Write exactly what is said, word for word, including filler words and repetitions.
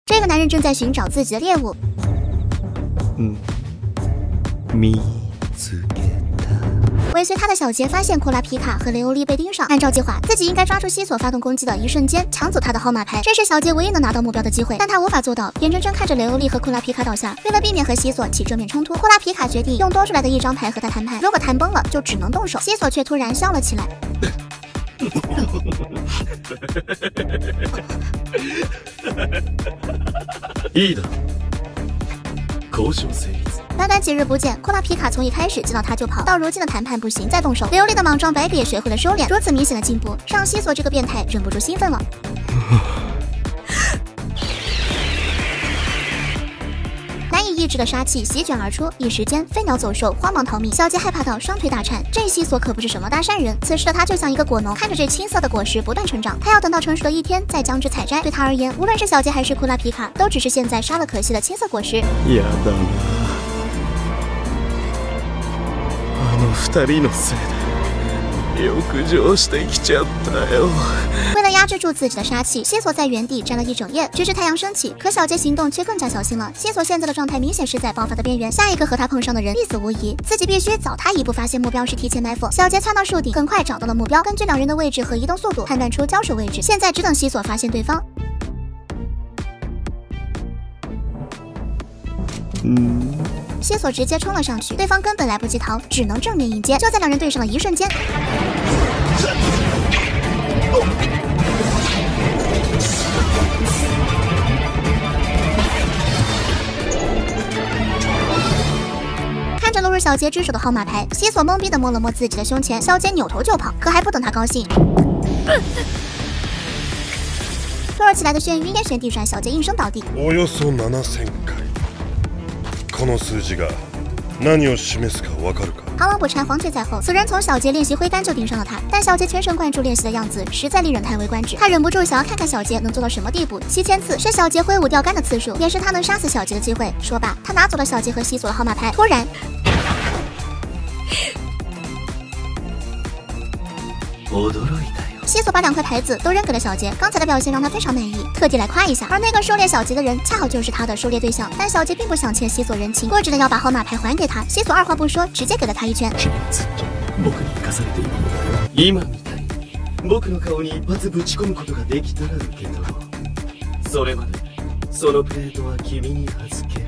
这个男人正在寻找自己的猎物。 嗯，見つけた。 尾随他的小杰发现库拉皮卡和雷欧利被盯上，按照计划，自己应该抓住西索发动攻击的一瞬间抢走他的号码牌，这是小杰唯一能拿到目标的机会，但他无法做到，眼睁睁看着雷欧利和库拉皮卡倒下。为了避免和西索起正面冲突，库拉皮卡决定用多出来的一张牌和他谈判，如果谈崩了，就只能动手。西索却突然笑了起来。 いいだろう。交渉成立。 短短几日不见，库拉皮卡从一开始见到他就跑，到如今的谈判不行再动手。雷欧利的莽撞白比也学会了收敛，如此明显的进步，让西索这个变态忍不住兴奋了。难以抑制的杀气席卷而出，一时间飞鸟走兽，慌忙逃命。小杰害怕到双腿打颤。这西索可不是什么大善人，此时的他就像一个果农，看着这青涩的果实不断成长，他要等到成熟的一天再将之采摘。对他而言，无论是小杰还是库拉皮卡，都只是现在杀了可惜的青涩果实。 やだな。あの二人のせいで浴場してきちゃったよ。 为了压制住自己的杀气，西索在原地站了一整夜，直至太阳升起。可小杰行动却更加小心了。西索现在的状态明显是在爆发的边缘，下一个和他碰上的人必死无疑，自己必须早他一步发现目标是提前埋伏。小杰窜到树顶，很快找到了目标，根据两人的位置和移动速度判断出交手位置，现在只等西索发现对方。 嗯。 西索直接冲了上去，对方根本来不及逃，只能正面迎接。就在两人对上的一瞬间，看着落入小杰之手的号码牌，西索懵逼地摸了摸自己的胸前，小杰扭头就跑，可还不等他高兴。突如其来的眩晕，天旋地转，小杰应声倒地。 およそななせんかい。この数字が何を示すかわかるか？ 螳螂捕蝉，黄雀在后。此人从小杰练习挥杆就盯上了他，但小杰全神贯注练习的样子实在令人叹为观止。他忍不住想要看看小杰能做到什么地步。七千次是小杰挥舞钓竿的次数，也是他能杀死小杰的机会。说罢，他拿走了小杰和西索的号码牌。突然，西索把两块牌子都扔给了小杰，刚才的表现让他非常满意，特地来夸一下。而那个狩猎小杰的人恰好就是他的狩猎对象，但小杰并不想欠西索人情，固执的要把号码牌还给他。西索二话不说，直接给了他一拳。 僕に生かされているのだ。今みたいに僕の顔に一発ぶち込むことができたら受け取ろう。それまでそのプレートは君に預け。